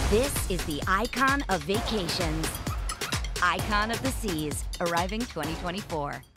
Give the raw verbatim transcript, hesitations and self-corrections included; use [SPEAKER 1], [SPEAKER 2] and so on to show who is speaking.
[SPEAKER 1] This is the icon of vacations. Icon of the Seas, arriving twenty twenty-four.